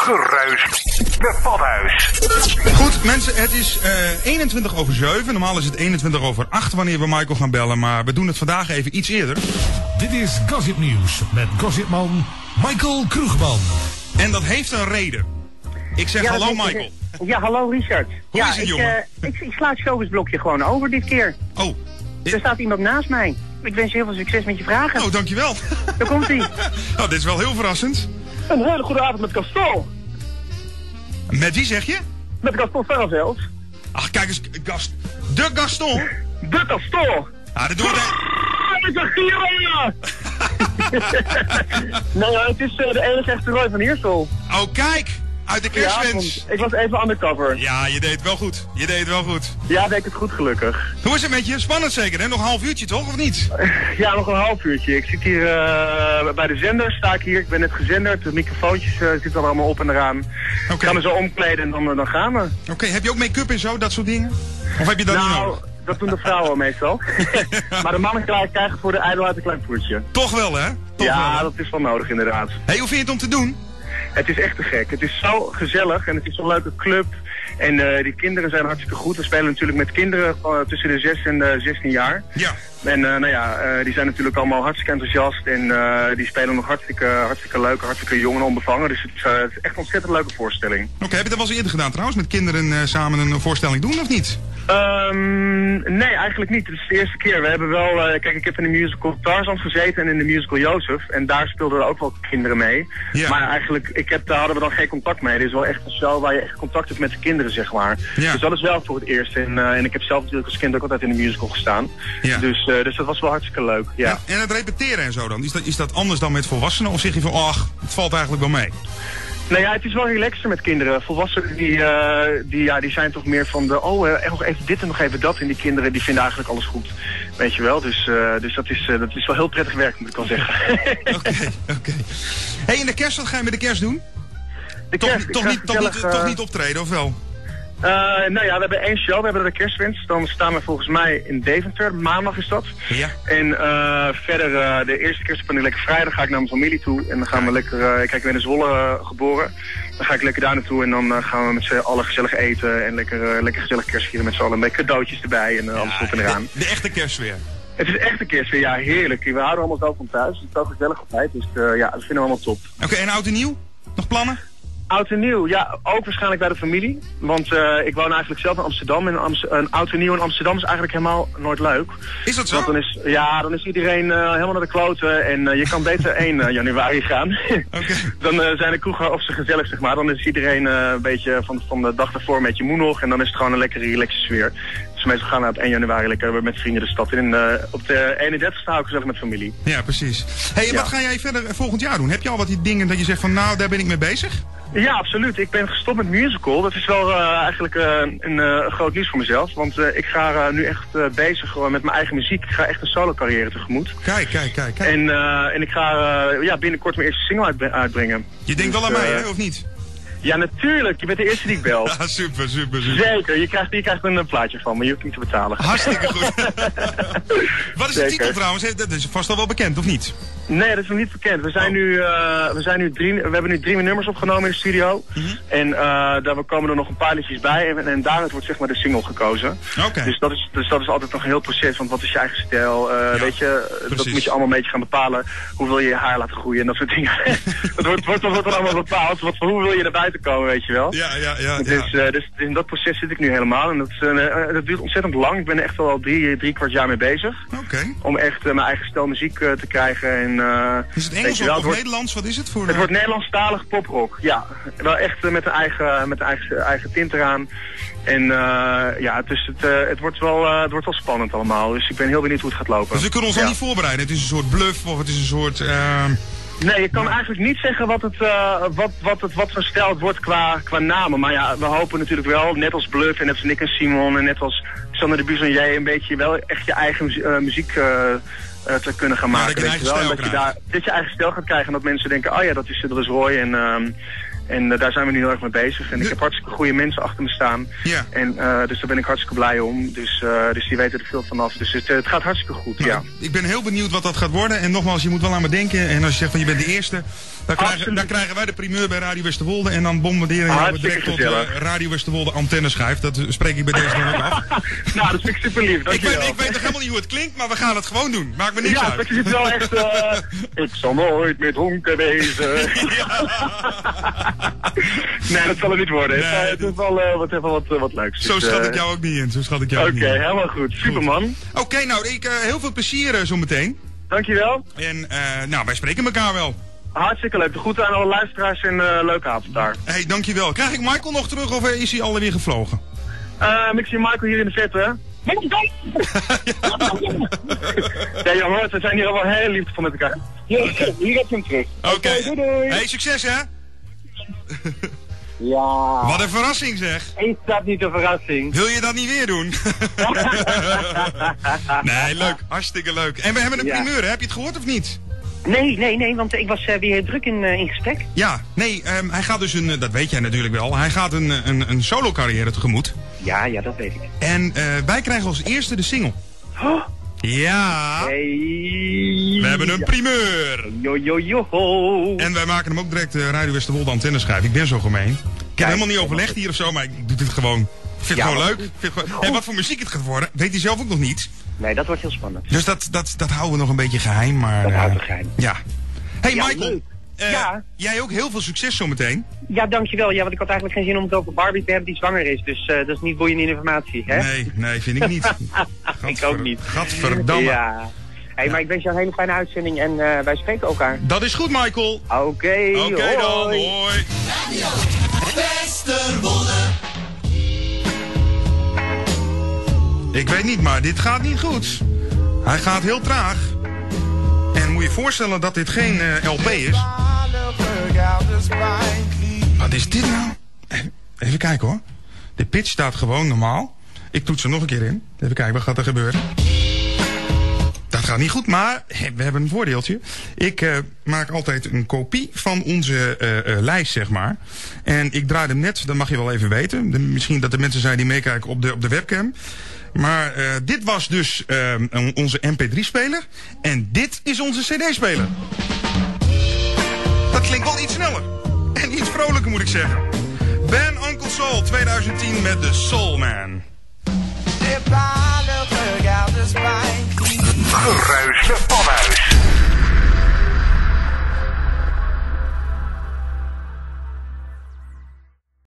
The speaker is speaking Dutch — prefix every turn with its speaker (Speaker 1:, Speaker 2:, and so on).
Speaker 1: Geruis. De Badhuis.
Speaker 2: Goed, mensen, het is 7:21. Normaal is het 7:21 wanneer we Michael gaan bellen, maar we doen het vandaag even iets eerder.
Speaker 3: Dit is Gossip Nieuws met gossipman Michael Kroegman.
Speaker 2: En dat heeft een reden. Ik zeg hallo Michael.
Speaker 4: Ja, hallo Richard.
Speaker 2: Hoe is het, jongen?
Speaker 4: Ik sla het showbizblokje gewoon over dit keer.
Speaker 2: Oh.
Speaker 4: Er staat iemand naast mij. Ik wens je heel veel succes met je vragen.
Speaker 2: Oh, dankjewel.
Speaker 4: Daar komt ie.
Speaker 2: Oh, dit is wel heel verrassend.
Speaker 4: Een hele goede avond met Gaston.
Speaker 2: Met wie zeg je?
Speaker 4: Met Gaston Verzelfs.
Speaker 2: Ach, kijk eens, de Gaston.
Speaker 4: De Gaston.
Speaker 2: Ah, dat doen we
Speaker 4: Ik zeg Giro. Nee, het is de enige echte Roy van Iersel.
Speaker 2: Oh, kijk. Uit de kerstwens.
Speaker 4: Ja, ik was even undercover.
Speaker 2: Ja, je deed het wel goed.
Speaker 4: Ja, deed ik het goed gelukkig.
Speaker 2: Hoe is het met je? Spannend zeker, hè? Nog een half uurtje, toch? Of niet?
Speaker 4: Ja, nog een half uurtje. Ik zit hier bij de zender, sta ik hier. Ik ben net gezenderd. De microfoontjes zitten er allemaal op en eraan.
Speaker 2: Okay.
Speaker 4: Ik ga me zo omkleden en dan gaan we.
Speaker 2: Oké, heb je ook make-up en zo, dat soort dingen? Of heb je dat niet nodig?
Speaker 4: Dat doen de vrouwen meestal. Maar de mannen krijgen voor de ijdelheid een klein voetje.
Speaker 2: Toch wel, hè?
Speaker 4: Dat is wel nodig inderdaad.
Speaker 2: Hey, hoe vind je het om te doen?
Speaker 4: Het is echt te gek. Het is zo gezellig en het is zo'n leuke club. En die kinderen zijn hartstikke goed. We spelen natuurlijk met kinderen tussen de 6 en de 16 jaar.
Speaker 2: Ja.
Speaker 4: En die zijn natuurlijk allemaal hartstikke enthousiast. En die spelen nog hartstikke leuk, hartstikke jong en onbevangen. Dus het is echt een ontzettend leuke voorstelling.
Speaker 2: Oké, heb je dat wel eens eerder gedaan trouwens? Met kinderen samen een voorstelling doen of niet?
Speaker 4: Nee, eigenlijk niet. Het is de eerste keer. We hebben wel, kijk, ik heb in de musical Tarzan gezeten en in de musical Jozef. En daar speelden er ook wel kinderen mee.
Speaker 2: Ja.
Speaker 4: Maar eigenlijk, daar hadden we dan geen contact mee. Dit is wel echt een show waar je echt contact hebt met de kinderen, zeg maar.
Speaker 2: Ja.
Speaker 4: Dus dat is wel voor het eerst. En ik heb zelf natuurlijk als kind ook altijd in de musical gestaan.
Speaker 2: Ja.
Speaker 4: Dus dat was wel hartstikke leuk, ja.
Speaker 2: En het repeteren en zo dan? Is dat anders dan met volwassenen? Of zeg je van, ach, het valt eigenlijk wel mee?
Speaker 4: Nou ja, het is wel relaxer met kinderen. Volwassenen die zijn toch meer van nog even dit en nog even dat. En die kinderen die vinden eigenlijk alles goed. Weet je wel, dus dat is wel heel prettig werk, moet ik wel zeggen.
Speaker 2: Oké. Hey, in de kerst, wat ga je met de kerst doen? Toch niet optreden, of wel?
Speaker 4: We hebben 1 show, we hebben de kerstwens. Dan staan we volgens mij in Deventer, maandag is dat.
Speaker 2: Ja.
Speaker 4: En verder, de eerste kerst ben ik lekker vrijdag, ga ik naar mijn familie toe. En dan gaan we lekker, kijk, ik ben in Zwolle geboren. Dan ga ik lekker daar naartoe en dan gaan we met z'n allen gezellig eten. En lekker gezellig kerst vieren met z'n allen. Met cadeautjes erbij en alles op en eraan.
Speaker 2: De echte kerstsfeer.
Speaker 4: Het is echt een kerstweer, ja, heerlijk. We houden allemaal zo van thuis. Het is zo gezellig altijd, dus dat vinden we allemaal top.
Speaker 2: Oké, en oud en nieuw? Nog plannen?
Speaker 4: Oud en nieuw, ja, ook waarschijnlijk bij de familie. Want ik woon eigenlijk zelf in Amsterdam. En een oud en nieuw in Amsterdam is eigenlijk helemaal nooit leuk.
Speaker 2: Is dat zo?
Speaker 4: Want dan is iedereen helemaal naar de kloten. En je kan beter 1 januari gaan.
Speaker 2: Okay.
Speaker 4: Dan zijn de kroegen op z'n gezellig, zeg maar. Dan is iedereen een beetje van de dag daarvoor een beetje moe nog. En dan is het gewoon een lekkere, relaxe sfeer. Dus meestal gaan we op 1 januari lekker met vrienden de stad in. Op de 31ste hou ik gezellig met familie.
Speaker 2: Ja, precies. Hey, en wat ga jij verder volgend jaar doen? Heb je al wat die dingen dat je zegt van, nou, daar ben ik mee bezig?
Speaker 4: Ja, absoluut. Ik ben gestopt met musical. Dat is wel eigenlijk een groot nieuws voor mezelf. Want ik ga nu echt bezig met mijn eigen muziek. Ik ga echt een solo carrière tegemoet.
Speaker 2: Kijk.
Speaker 4: En ik ga binnenkort mijn eerste single uitbrengen.
Speaker 2: Je denkt wel aan mij, hè, of niet?
Speaker 4: Ja, natuurlijk. Je bent de eerste die ik bel.
Speaker 2: Ja, super.
Speaker 4: Zeker. Je krijgt een plaatje van me. Je hoeft niet te betalen.
Speaker 2: Hartstikke goed. Wat is de titel trouwens? Dat is vast al wel bekend, of niet?
Speaker 4: Nee, dat is nog niet bekend. We hebben nu 3 nummers opgenomen in de studio.
Speaker 2: Mm-hmm.
Speaker 4: En daar komen er nog een paar liedjes bij. En daaruit wordt zeg maar de single gekozen.
Speaker 2: Okay.
Speaker 4: Dus dat is altijd nog een heel proces. Want wat is je eigen stijl? Weet je, dat moet je allemaal een beetje gaan bepalen. Hoe wil je je haar laten groeien en dat soort dingen. dat wordt dan allemaal bepaald. Hoe wil je naar buiten komen, weet je wel?
Speaker 2: Ja.
Speaker 4: Dus in dat proces zit ik nu helemaal. En dat duurt ontzettend lang. Ik ben er echt al 3/4 jaar mee bezig.
Speaker 2: Okay.
Speaker 4: Om echt mijn eigen stijl muziek te krijgen. En,
Speaker 2: is het Engels of Nederlands? Wat is het voor?
Speaker 4: Het wordt Nederlandstalig poprock, ja. Wel echt met een eigen tint eraan. En het wordt wel spannend allemaal. Dus ik ben heel benieuwd hoe het gaat lopen.
Speaker 2: Dus we kunnen ons al niet voorbereiden. Het is een soort bluff of het is een soort...
Speaker 4: Nee, je kan eigenlijk niet zeggen wat voor stijl het wordt qua namen. Maar ja, we hopen natuurlijk wel, net als Bluff en net als Nick en Simon en net als Sander de Buzonier, een beetje wel echt je eigen muziek te kunnen gaan maken.
Speaker 2: Ja, dat je eigen stijl
Speaker 4: dat je eigen stijl gaat krijgen en dat mensen denken, oh ja, dat is Roy. En daar zijn we nu heel erg mee bezig. En ik heb hartstikke goede mensen achter me staan.
Speaker 2: Ja.
Speaker 4: En dus daar ben ik hartstikke blij om. Dus die weten er veel vanaf. Dus het gaat hartstikke goed,
Speaker 2: Nou,
Speaker 4: ja.
Speaker 2: Ik ben heel benieuwd wat dat gaat worden. En nogmaals, je moet wel aan me denken. En als je zegt van je bent de eerste, dan krijgen wij de primeur bij Radio Westerwolde. En dan bombarderen we direct tot Radio Westerwolde antenneschijf. Dat spreek ik bij deze dan ook af.
Speaker 4: Nou, dat vind ik super lief.
Speaker 2: Ik weet nog helemaal niet hoe het klinkt, maar we gaan het gewoon doen. Maakt me niks uit.
Speaker 4: Ja, dat is wel echt... ik zal nooit met honken wezen. Nee, dat zal het niet worden.
Speaker 2: Nee,
Speaker 4: het is wel wat leuks.
Speaker 2: Zo schat ik jou ook niet in.
Speaker 4: Oké, helemaal goed. Superman.
Speaker 2: Oké, nou, heel veel plezier zometeen.
Speaker 4: Dankjewel.
Speaker 2: En nou, wij spreken elkaar wel.
Speaker 4: Hartstikke leuk. De groeten aan alle luisteraars en leuke avond daar.
Speaker 2: Hey, dankjewel. Krijg ik Michael nog terug of is hij alweer gevlogen?
Speaker 4: Ik zie Michael hier in de vette, hè? Ja, jongen, we zijn hier allemaal heel lief voor met elkaar. Hier heb je hem terug.
Speaker 2: Oké.
Speaker 4: Doei.
Speaker 2: Hey, succes hè?
Speaker 4: Ja.
Speaker 2: Wat een verrassing zeg.
Speaker 4: Is dat niet een verrassing?
Speaker 2: Wil je dat niet weer doen? Nee, leuk. Hartstikke leuk. En we hebben een primeur, hè? Heb je het gehoord of niet?
Speaker 5: Nee, want ik was weer druk in gesprek.
Speaker 2: Ja, nee, hij gaat dus dat weet jij natuurlijk wel, hij gaat een solo carrière tegemoet.
Speaker 5: Ja, dat weet ik.
Speaker 2: En wij krijgen als eerste de single.
Speaker 5: Oh.
Speaker 2: Ja.
Speaker 5: Hey.
Speaker 2: We hebben een primeur.
Speaker 5: Yo.
Speaker 2: En wij maken hem ook direct Radio Westerwolde antenneschijf. Ik ben zo gemeen. Ik heb helemaal niet overlegd hier of zo, maar ik doe dit gewoon. Ik vind het gewoon leuk. En wat voor muziek het gaat worden, weet hij zelf ook nog niet.
Speaker 5: Nee, dat wordt heel spannend.
Speaker 2: Dus dat houden we nog een beetje geheim, maar...
Speaker 5: Dat houden we geheim.
Speaker 2: Ja. Hey
Speaker 5: Ja,
Speaker 2: Michael, jij ook heel veel succes zometeen.
Speaker 5: Ja, dankjewel. Ja, want ik had eigenlijk geen zin om het over Barbie te hebben die zwanger is. Dus dat is niet boeiende informatie, hè?
Speaker 2: Nee, vind ik niet.
Speaker 5: Ik ook niet.
Speaker 2: Gadverdamme.
Speaker 5: Ja. Hey, maar ik wens jou een hele fijne uitzending en wij spreken elkaar.
Speaker 2: Dat is goed, Michael.
Speaker 5: Oké,
Speaker 2: dan, hoi.
Speaker 6: Westerwolde.
Speaker 2: Ik weet niet, maar dit gaat niet goed. Hij gaat heel traag. En moet je voorstellen dat dit geen LP is. Wat is dit nou? Even kijken hoor. De pitch staat gewoon normaal. Ik toets er nog een keer in. Even kijken, wat gaat er gebeuren? Dat gaat niet goed, maar we hebben een voordeeltje. Ik maak altijd een kopie van onze lijst, zeg maar. En ik draai hem net, dat mag je wel even weten. Misschien dat er mensen zijn die meekijken op de webcam. Maar dit was dus onze MP3-speler. En dit is onze CD-speler. Dat klinkt wel iets sneller. En iets vrolijker, moet ik zeggen. Ben Uncle Soul 2010 met The Soul Man.